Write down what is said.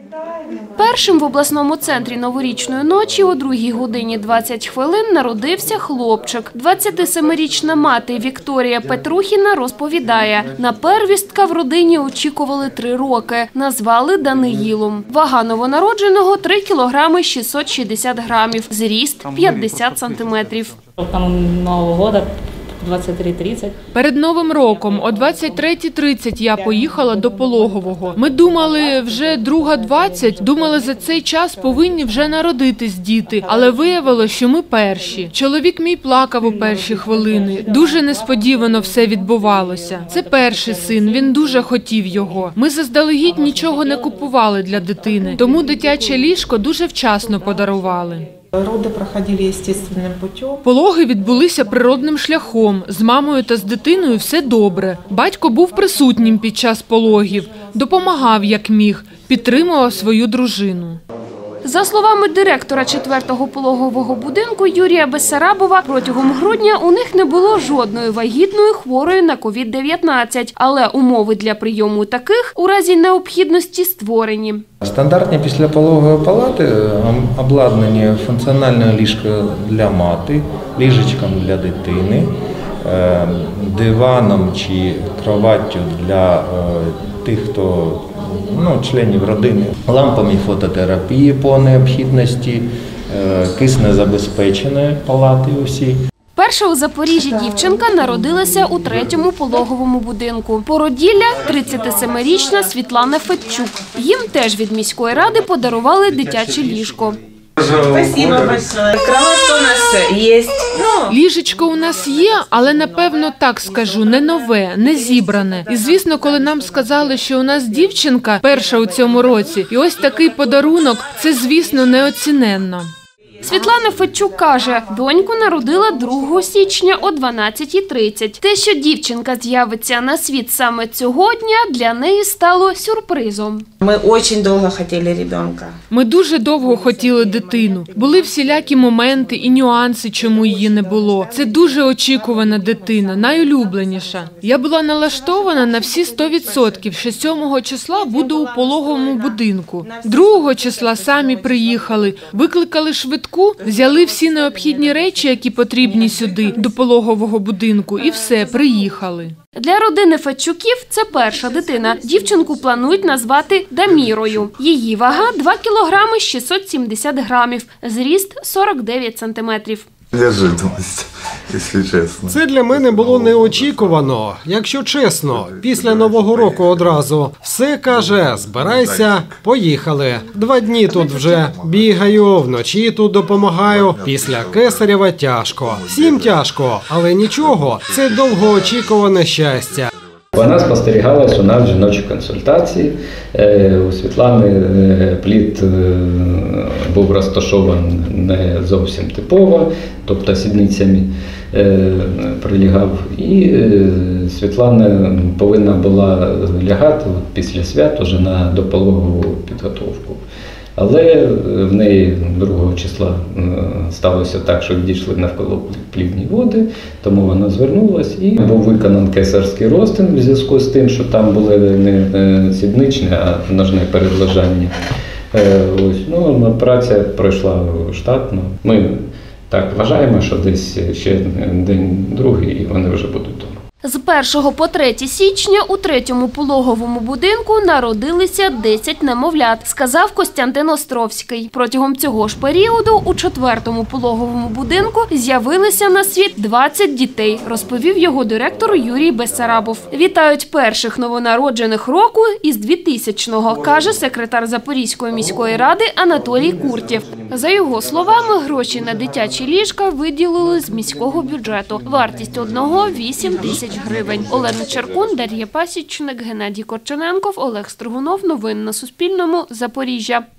Першим в обласному центрі новорічної ночі о 2 годині 20 хвилин народився хлопчик. 27-річна мати Вікторія Петрухіна розповідає, на первістка в родині очікували 3 роки. Назвали Даниїлом. Вага новонародженого – 3 кілограми 660 грамів, зріст – 50 сантиметрів. Там Нового року 23:30. Перед Новим роком о 23:30 я поїхала до пологового. Ми думали, вже 2:20, думали, за цей час повинні вже народитись діти, але виявилося, що ми перші. Чоловік мій плакав у перші хвилини. Дуже несподівано все відбувалося. Це перший син, він дуже хотів його. Ми заздалегідь нічого не купували для дитини, тому дитяче ліжко дуже вчасно подарували. Роди проходили естественним путем. Пологи відбулися природним шляхом. З мамою та з дитиною все добре. Батько був присутнім під час пологів, допомагав як міг, підтримував свою дружину. За словами директора 4-го пологового будинку Юрія Бессарабова, протягом грудня у них не було жодної вагітної хворої на COVID-19, але умови для прийому таких у разі необхідності створені. Стандартні післяпологові палати обладнані функціональною ліжкою для мати, ліжечком для дитини, диваном чи кроваттю для тих, хто членів родини, лампами фототерапії по необхідності, киснезабезпечені палати усі. Перша у Запоріжжі дівчинка народилася у 3-му пологовому будинку. Породілля – 37-річна Світлана Федчук. Їм теж від міської ради подарували дитяче ліжко. Спасибо большое. Кровать у нас є. Ліжечко у нас є, але, напевно, так скажу, не нове, не зібране. І, звісно, коли нам сказали, що у нас дівчинка перша у цьому році, і ось такий подарунок, це, звісно, неоціненно. Світлана Федчук каже, доньку народила 2 січня о 12:30. Те, що дівчинка з'явиться на світ саме цього дня, для неї стало сюрпризом. Ми дуже довго хотіли дитинка. Ми дуже довго хотіли дитину. Були всілякі моменти і нюанси, чому її не було. Це дуже очікувана дитина, найулюбленіша. Я була налаштована на всі 100%, що 7 числа буду у пологовому будинку. 2 числа самі приїхали, викликали швидку, взяли всі необхідні речі, які потрібні сюди, до пологового будинку, і все, приїхали. Для родини Федчуків це перша дитина. Дівчинку планують назвати Дамірою. Її вага – 2 кілограми 670 грамів, зріст – 49 сантиметрів. Неожиданність, якщо чесно. Це для мене було неочікувано, якщо чесно. Після Нового року одразу. Все каже, збирайся, поїхали. 2 дні тут вже бігаю, вночі тут допомагаю. Після Кесарєва тяжко. Всім тяжко, але нічого, це довгоочікуване щастя. Вона спостерігалась у нас в жіночій консультації. У Світлани плід був розташований не зовсім типово, тобто сідницями прилягав. І Світлана повинна була лягати після свят уже на допологову підготовку. Але в неї 2 числа сталося так, що дійшли навколоплідні води, тому вона звернулась і був виконаний кесарський розтин в зв'язку з тим, що там були не сідничне, а ножне передлежання. Праця пройшла штатно. Ми так вважаємо, що десь ще день-другий і вони вже будуть вдома. З 1 по 3 січня у 3-му пологовому будинку народилися 10 немовлят, сказав Костянтин Островський. Протягом цього ж періоду у 4-му пологовому будинку з'явилися на світ 20 дітей, розповів його директор Юрій Бессарабов. Вітають перших новонароджених року із 2000-го, каже секретар Запорізької міської ради Анатолій Куртєв. За його словами, гроші на дитячі ліжка виділили з міського бюджету. Вартість одного – 8 тисяч гривень. Олена Черкун, Дар'я Пасічник, Геннадій Корчененков, Олег Стригунов. Новини на Суспільному. Запоріжжя.